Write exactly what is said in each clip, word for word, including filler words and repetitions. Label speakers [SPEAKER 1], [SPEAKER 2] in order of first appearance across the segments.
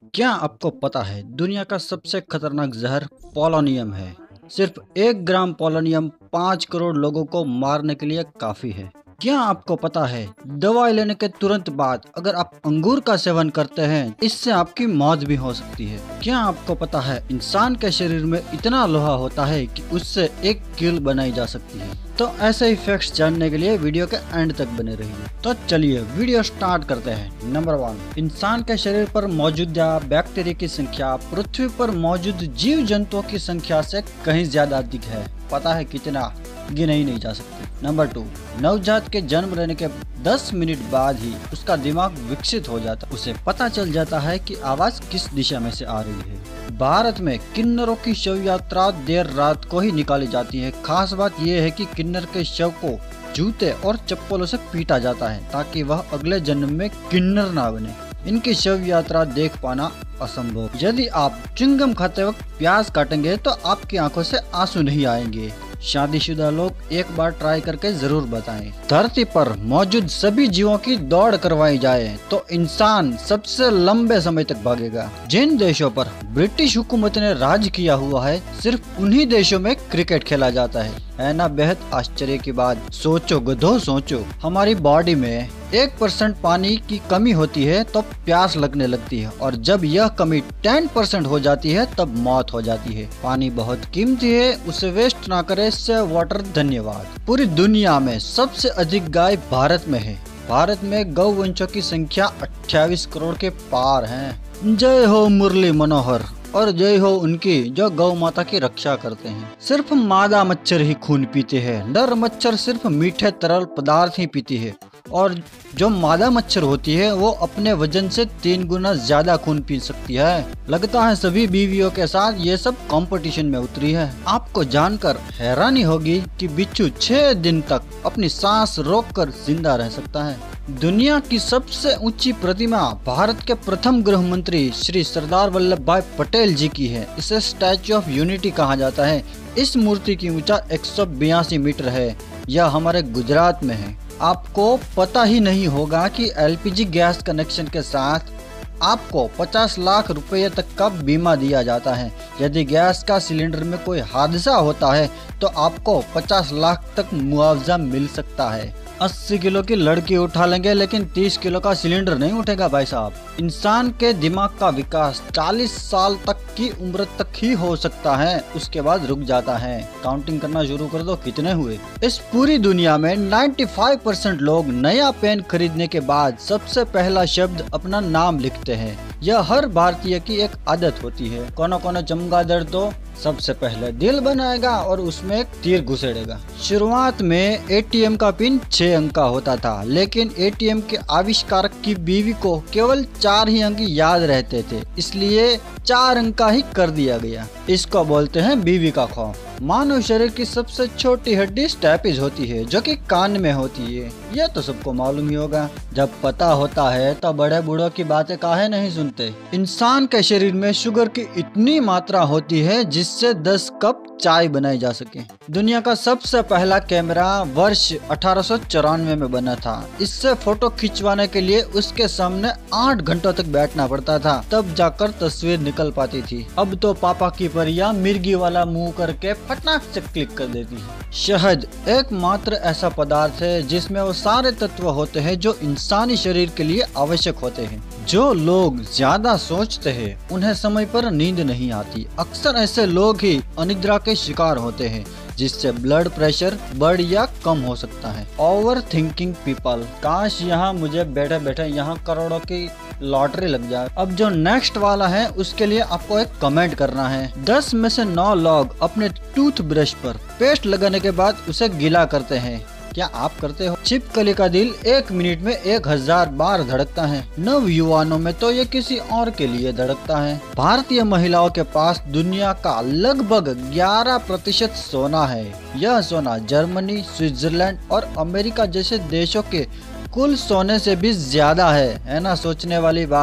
[SPEAKER 1] क्या आपको पता है दुनिया का सबसे खतरनाक जहर पोलोनियम है। सिर्फ एक ग्राम पोलोनियम पाँच करोड़ लोगों को मारने के लिए काफी है। क्या आपको पता है दवाई लेने के तुरंत बाद अगर आप अंगूर का सेवन करते हैं इससे आपकी मौत भी हो सकती है। क्या आपको पता है इंसान के शरीर में इतना लोहा होता है कि उससे एक कील बनाई जा सकती है। तो ऐसे ही फैक्ट्स जानने के लिए वीडियो के एंड तक बने रहिए। तो चलिए वीडियो स्टार्ट करते हैं। नंबर वन, इंसान के शरीर पर मौजूद बैक्टीरिया की संख्या पृथ्वी पर मौजूद जीव जंतुओं की संख्या से कहीं ज्यादा अधिक है। पता है कितना? गिने ही नहीं जा सकते। नंबर टू, नवजात के जन्म लेने के दस मिनट बाद ही उसका दिमाग विकसित हो जाता, उसे पता चल जाता है कि आवाज किस दिशा में से आ रही है। भारत में किन्नरों की शव यात्रा देर रात को ही निकाली जाती है। खास बात यह है कि किन्नर के शव को जूते और चप्पलों से पीटा जाता है ताकि वह अगले जन्म में किन्नर ना बने। इनकी शव यात्रा देख पाना असंभव। यदि आप च्युइंगम खाते वक्त प्याज काटेंगे तो आपकी आंखों से आंसू नहीं आएंगे। शादीशुदा लोग एक बार ट्राई करके जरूर बताएं। धरती पर मौजूद सभी जीवों की दौड़ करवाई जाए तो इंसान सबसे लंबे समय तक भागेगा। जिन देशों पर ब्रिटिश हुकूमत ने राज किया हुआ है सिर्फ उन्हीं देशों में क्रिकेट खेला जाता है। है ना बेहद आश्चर्य की बात। सोचो गधो सोचो, हमारी बॉडी में एक परसेंट पानी की कमी होती है तो प्यास लगने लगती है और जब यह कमी टेन परसेंट हो जाती है तब मौत हो जाती है। पानी बहुत कीमती है, उसे वेस्ट ना करे। से वाटर धन्यवाद। पूरी दुनिया में सबसे अधिक गाय भारत में है। भारत में गौवंशों की संख्या अट्ठाईस करोड़ के पार है। जय हो मुरली मनोहर और जय हो उनकी जो गौ माता की रक्षा करते हैं। सिर्फ मादा मच्छर ही खून पीते हैं, नर मच्छर सिर्फ मीठे तरल पदार्थ ही पीती है और जो मादा मच्छर होती है वो अपने वजन से तीन गुना ज्यादा खून पी सकती है। लगता है सभी बीवियों के साथ ये सब कंपटीशन में उतरी है। आपको जानकर हैरानी होगी कि बिच्छू छह दिन तक अपनी सांस रोककर जिंदा रह सकता है। दुनिया की सबसे ऊंची प्रतिमा भारत के प्रथम गृह मंत्री श्री सरदार वल्लभ भाई पटेल जी की है। इसे स्टैच्यू ऑफ यूनिटी कहा जाता है। इस मूर्ति की ऊंचा एक सौ बयासी मीटर है। यह हमारे गुजरात में है। आपको पता ही नहीं होगा कि एलपीजी गैस कनेक्शन के साथ आपको पचास लाख रुपए तक का बीमा दिया जाता है। यदि गैस का सिलेंडर में कोई हादसा होता है तो आपको पचास लाख तक मुआवजा मिल सकता है। अस्सी किलो की लड़की उठा लेंगे लेकिन तीस किलो का सिलेंडर नहीं उठेगा भाई साहब। इंसान के दिमाग का विकास चालीस साल तक की उम्र तक ही हो सकता है, उसके बाद रुक जाता है। काउंटिंग करना शुरू कर दो, कितने हुए। इस पूरी दुनिया में पचानवे परसेंट लोग नया पेन खरीदने के बाद सबसे पहला शब्द अपना नाम लिखते हैं। यह हर भारतीय की एक आदत होती है। कोनो कोनो चमगादड़ तो सबसे पहले दिल बनाएगा और उसमें एक तीर घुसेड़ेगा। शुरुआत में एटीएम का पिन छह अंक का होता था, लेकिन एटीएम के आविष्कारक की बीवी को केवल चार ही अंक याद रहते थे, इसलिए चार अंक का ही कर दिया गया। इसको बोलते हैं बीवी का खौफ। मानव शरीर की सबसे छोटी हड्डी स्टैपिज होती है जो कि कान में होती है। यह तो सबको मालूम ही होगा। जब पता होता है तो बड़े बूढ़ों की बातें काहे नहीं सुनते। इंसान के शरीर में शुगर की इतनी मात्रा होती है जिससे दस कप चाय बनाई जा सके। दुनिया का सबसे पहला कैमरा वर्ष अठारह सौ चौरानवे में बना था। इससे फोटो खिंचवाने के लिए उसके सामने आठ घंटों तक बैठना पड़ता था, तब जाकर तस्वीर निकल पाती थी। अब तो पापा की परियां मिर्गी वाला मुंह करके फटाक से क्लिक कर देती है। शहद एकमात्र ऐसा पदार्थ है जिसमें वो सारे तत्व होते हैं जो इंसानी शरीर के लिए आवश्यक होते हैं। जो लोग ज्यादा सोचते हैं उन्हें समय पर नींद नहीं आती। अक्सर ऐसे लोग ही अनिद्रा के शिकार होते हैं जिससे ब्लड प्रेशर बढ़ या कम हो सकता है। ओवर थिंकिंग पीपल, काश यहाँ मुझे बैठे बैठे यहाँ करोड़ों की लॉटरी लग जाए। अब जो नेक्स्ट वाला है उसके लिए आपको एक कमेंट करना है। दस में से नौ लोग अपने टूथब्रश पर पेस्ट लगाने के बाद उसे गीला करते हैं। क्या आप करते हो? छिपकली का दिल एक मिनट में एक हजार बार धड़कता है। नव युवानों में तो ये किसी और के लिए धड़कता है। भारतीय महिलाओं के पास दुनिया का लगभग ग्यारह प्रतिशत सोना है। यह सोना जर्मनी, स्विट्जरलैंड और अमेरिका जैसे देशों के कुल सोने से भी ज्यादा है। है ना सोचने वाली बात।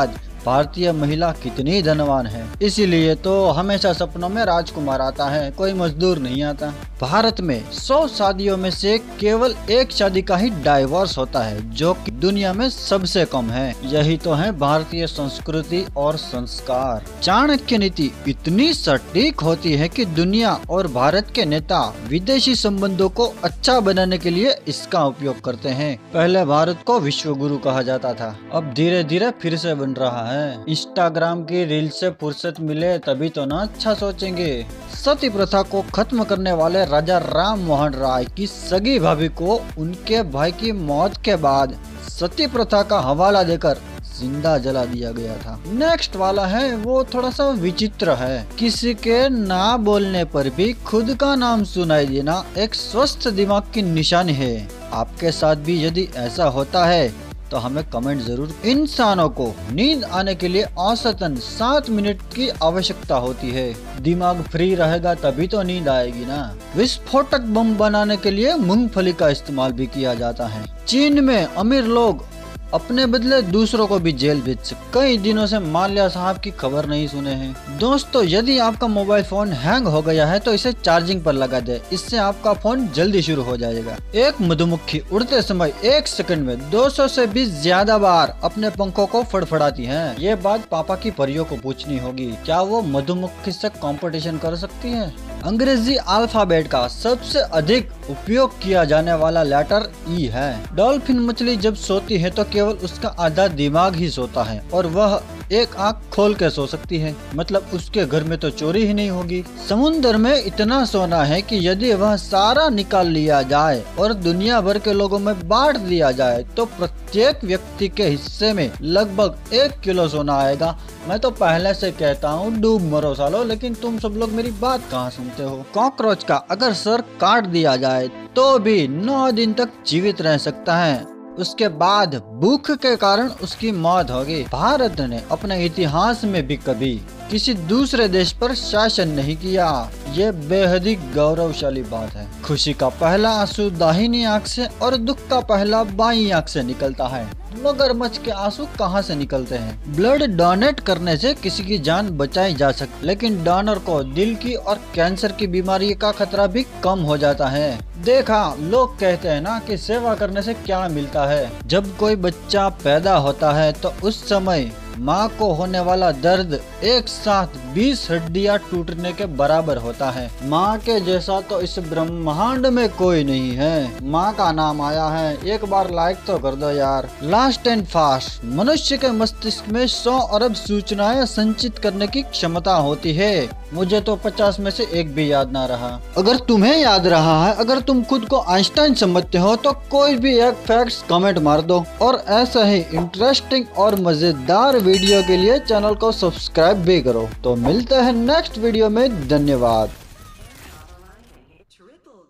[SPEAKER 1] भारतीय महिला कितनी धनवान है, इसीलिए तो हमेशा सपनों में राजकुमार आता है, कोई मजदूर नहीं आता। भारत में सौ शादियों में से केवल एक शादी का ही डाइवोर्स होता है, जो कि दुनिया में सबसे कम है। यही तो है भारतीय संस्कृति और संस्कार। चाणक्य नीति इतनी सटीक होती है कि दुनिया और भारत के नेता विदेशी संबंधों को अच्छा बनाने के लिए इसका उपयोग करते हैं। पहले भारत को विश्व गुरु कहा जाता था, अब धीरे धीरे फिर से बन रहा है। इंस्टाग्राम की रील से फुर्सत मिले तभी तो ना अच्छा सोचेंगे। सती प्रथा को खत्म करने वाले राजा राम मोहन राय की सगी भाभी को उनके भाई की मौत के बाद सती प्रथा का हवाला देकर जिंदा जला दिया गया था। नेक्स्ट वाला है वो थोड़ा सा विचित्र है। किसी के ना बोलने पर भी खुद का नाम सुनाई देना एक स्वस्थ दिमाग की निशानी है। आपके साथ भी यदि ऐसा होता है तो हमें कमेंट जरूर। इंसानों को नींद आने के लिए औसतन सात मिनट की आवश्यकता होती है। दिमाग फ्री रहेगा तभी तो नींद आएगी ना। विस्फोटक बम बनाने के लिए मूंगफली का इस्तेमाल भी किया जाता है। चीन में अमीर लोग अपने बदले दूसरों को भी जेल भेज सकते। कई दिनों से माल्या साहब की खबर नहीं सुने हैं। दोस्तों, यदि आपका मोबाइल फोन हैंग हो गया है तो इसे चार्जिंग पर लगा दे, इससे आपका फोन जल्दी शुरू हो जाएगा। एक मधुमक्खी उड़ते समय एक सेकंड में दो सौ से भी ज्यादा बार अपने पंखों को फड़फड़ाती है। ये बात पापा की परियों को पूछनी होगी, क्या वो मधुमक्खी से कंपटीशन कर सकती है? अंग्रेजी अल्फाबेट का सबसे अधिक उपयोग किया जाने वाला लेटर ई है। डॉल्फिन मछली जब सोती है तो केवल उसका आधा दिमाग ही सोता है और वह एक आंख खोल के सो सकती है, मतलब उसके घर में तो चोरी ही नहीं होगी। समुद्र में इतना सोना है कि यदि वह सारा निकाल लिया जाए और दुनिया भर के लोगों में बांट दिया जाए तो प्रत्येक व्यक्ति के हिस्से में लगभग एक किलो सोना आएगा। मैं तो पहले से कहता हूँ डूब मरो सालो, लेकिन तुम सब लोग मेरी बात कहाँ सुनते हो। कॉकरोच का अगर सर काट दिया जाए तो भी नौ दिन तक जीवित रह सकता है, उसके बाद भूख के कारण उसकी मौत होगी। भारत ने अपने इतिहास में भी कभी किसी दूसरे देश पर शासन नहीं किया, ये बेहद ही गौरवशाली बात है। खुशी का पहला आंसू दाहिनी आंख से और दुख का पहला बाईं आंख से निकलता है। मगरमच्छ के आंसू कहाँ से निकलते हैं? ब्लड डोनेट करने से किसी की जान बचाई जा सकती, लेकिन डोनर को दिल की और कैंसर की बीमारी का खतरा भी कम हो जाता है। देखा, लोग कहते हैं ना कि सेवा करने से क्या मिलता है। जब कोई बच्चा पैदा होता है तो उस समय माँ को होने वाला दर्द एक साथ बीस हड्डियाँ टूटने के बराबर होता है। माँ के जैसा तो इस ब्रह्मांड में कोई नहीं है। माँ का नाम आया है, एक बार लाइक तो कर दो यार। लास्ट एंड फास्ट, मनुष्य के मस्तिष्क में सौ अरब सूचनाएं संचित करने की क्षमता होती है। मुझे तो पचास में से एक भी याद ना रहा। अगर तुम्हें याद रहा है, अगर तुम खुद को आइंस्टाइन समझते हो तो कोई भी एक फैक्ट्स कमेंट मार दो। और ऐसा ही इंटरेस्टिंग और मजेदार वीडियो के लिए चैनल को सब्सक्राइब भी करो। तो मिलते हैं नेक्स्ट वीडियो में। धन्यवाद।